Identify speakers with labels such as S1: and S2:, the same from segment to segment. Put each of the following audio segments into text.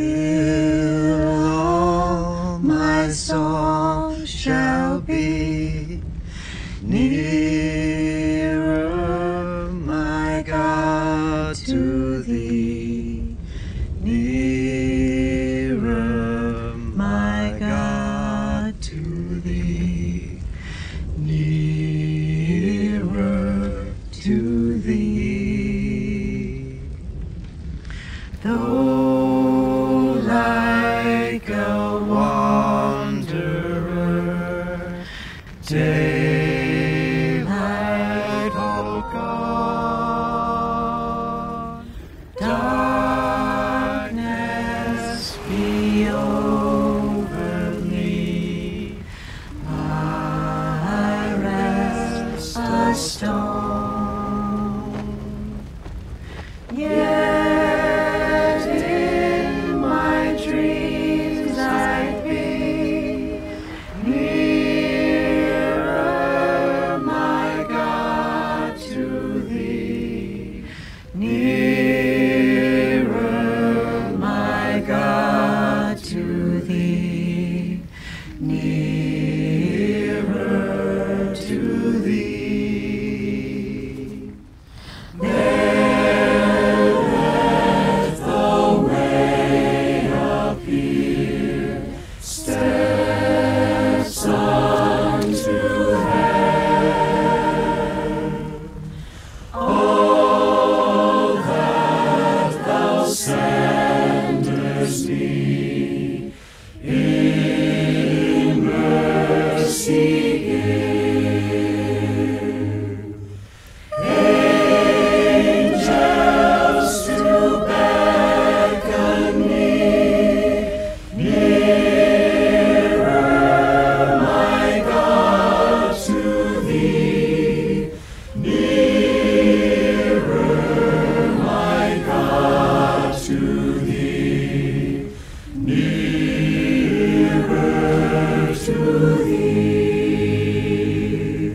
S1: Still all my song shall be nearer, my God, to thee. Nearer, my God, to thee. Nearer to thee. Though like a wanderer, daylight all gone, darkness be over me, I rest a stone. Yet in my dreams I'd be nearer, my God, to thee. Nearer, my God, to thee. Nearer to thee. Steps unto heaven, all that thou sendest me, in mercy give. Angels to beckon me, nearer, my God, to thee. Nearer, my God, to thee. Nearer to thee.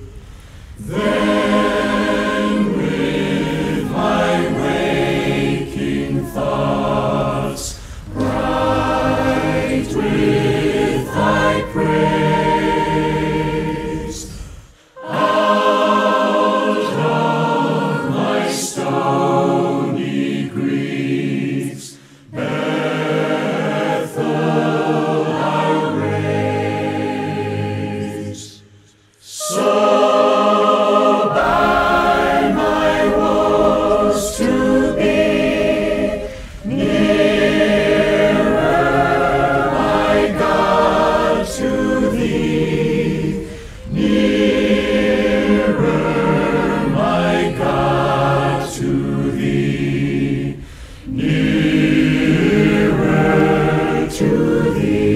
S1: Then with my waking thoughts, bright with thy praise, out of my stony griefs, Bethel I'll raise. So by my woes to be nearer, my God, to thee. Nearer, my God, to thee. Nearer to thee.